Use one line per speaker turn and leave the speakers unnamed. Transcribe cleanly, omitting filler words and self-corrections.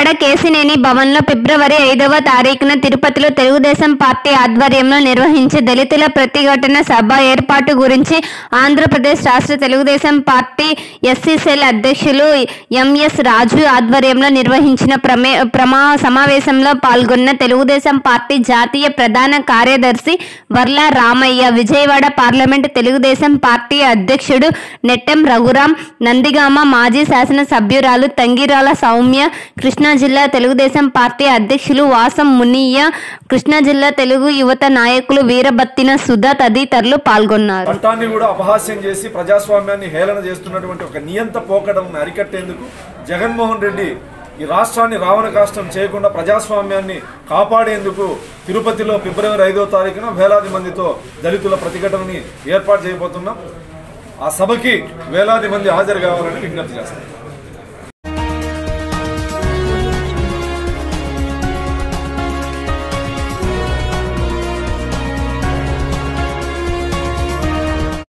విజయవాడ కేశినేని భవన్లో ఫిబ్రవరి 5వ తారీఖున తిరుపతిలో తెలుగుదేశం పార్టీ ఆధ్వర్యంలో నిర్వహించే దళితుల ప్రతిఘటన సభ ఏర్పాటు గురించి ఆంధ్రప్రదేశ్ రాష్ట్ర తెలుగుదేశం పార్టీ ఎస్సీ సెల్ అధ్యక్షులు ఎంఎస్ రాజు ఆధ్వర్యంలో నిర్వహించిన సమావేశంలో పాల్గొన్న తెలుగుదేశం పార్టీ జాతీయ ప్రధాన కార్యదర్శి వర్ల రామయ్య, విజయవాడ పార్లమెంటు తెలుగుదేశం పార్టీ అధ్యక్షుడు నెట్టెం రఘురాం, నందిగామ మాజీ శాసన సభ్యురాలు తంగిరాల సౌమ్య, కృష్ణా జిల్లా తెలుగుదేశం పార్టీ అధ్యక్షులు వాసం మునియ్య, కృష్ణా జిల్లా తెలుగు యువత నాయకులు వీరబత్తిన సుధా తదితరులు పాల్గొన్నారు.
చట్టాన్ని కూడా అపహాస్యం చేసి ప్రజాస్వామ్యాన్ని హేళన చేస్తున్నటువంటి ఒక నియంత పోకడలను అరికట్టేందుకు జగన్మోహన్ రెడ్డి ఈ రాష్ట్రాన్ని రావణ కాష్టం చేయకుండా ప్రజాస్వామ్యాన్ని కాపాడేందుకు తిరుపతిలో ఫిబ్రవరి 5వ తారీఖున వేలాది మందితో దళితుల ప్రతిఘటనని ఏర్పాటు చేయబోతున్నాం. ఆ సభకి వేలాది మంది హాజరు కావాలని విజ్ఞప్తి చేస్తాం.